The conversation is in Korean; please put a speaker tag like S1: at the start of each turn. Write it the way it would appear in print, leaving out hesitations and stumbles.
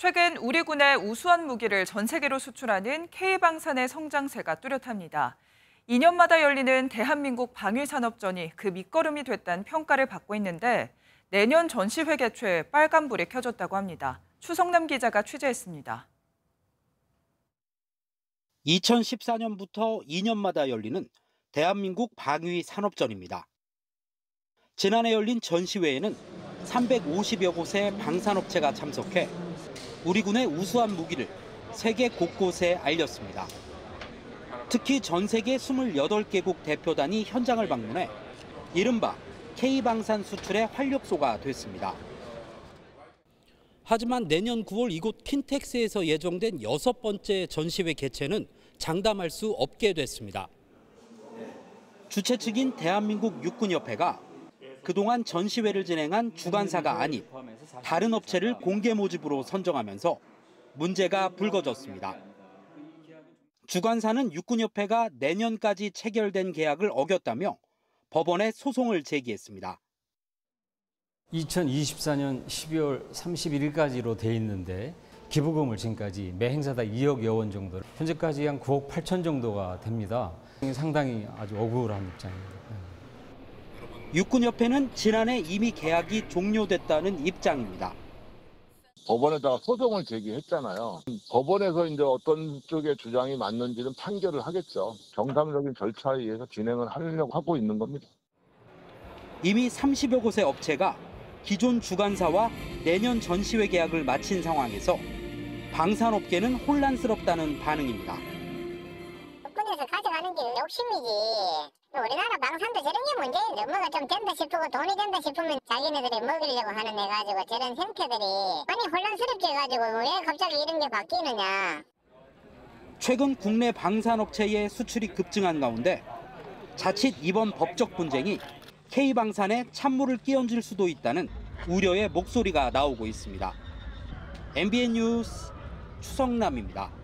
S1: 최근 우리 군의 우수한 무기를 전 세계로 수출하는 K방산의 성장세가 뚜렷합니다. 2년마다 열리는 대한민국 방위산업전이 그 밑거름이 됐다는 평가를 받고 있는데 내년 전시회 개최에 빨간불이 켜졌다고 합니다. 추성남 기자가 취재했습니다.
S2: 2014년부터 2년마다 열리는 대한민국 방위산업전입니다. 지난해 열린 전시회에는 350여 곳의 방산업체가 참석해 우리 군의 우수한 무기를 세계 곳곳에 알렸습니다. 특히 전 세계 28개국 대표단이 현장을 방문해 이른바 K방산 수출의 활력소가 됐습니다. 하지만 내년 9월 이곳 킨텍스에서 예정된 6번째 전시회 개최는 장담할 수 없게 됐습니다. 주최 측인 대한민국 육군협회가 그동안 전시회를 진행한 주관사가 아닌 다른 업체를 공개 모집으로 선정하면서 문제가 불거졌습니다. 주관사는 육군협회가 내년까지 체결된 계약을 어겼다며 법원에 소송을 제기했습니다.
S3: 2024년 12월 31일까지로 돼 있는데 기부금을 지금까지 매 행사당 2억여 원 정도, 현재까지 한 9억 8천 정도가 됩니다. 상당히 아주 억울한 입장입니다.
S2: 육군협회는 지난해 이미 계약이 종료됐다는 입장입니다.
S4: 법원에다가 소송을 제기했잖아요. 법원에서 이제 어떤 쪽의 주장이 맞는지는 판결을 하겠죠. 정상적인 절차에 의해서 진행을 하려고 하고 있는 겁니다.
S2: 이미 30여 곳의 업체가 기존 주관사와 내년 전시회 계약을 마친 상황에서 방산업계는 혼란스럽다는 반응입니다.
S5: 국군에서 가져가는 게 욕심이지. 우리나라 방산도 저런 게 문제인데 뭐가 좀 된다 싶고 돈이 된다 싶으면 자기네들이 먹으려고 하는 애 가지고 저런 형태들이 아니 혼란스럽게 해가지고 왜 갑자기 이런 게 바뀌느냐.
S2: 최근 국내 방산업체의 수출이 급증한 가운데 자칫 이번 법적 분쟁이 K방산에 찬물을 끼얹을 수도 있다는 우려의 목소리가 나오고 있습니다. MBN 뉴스 추성남입니다.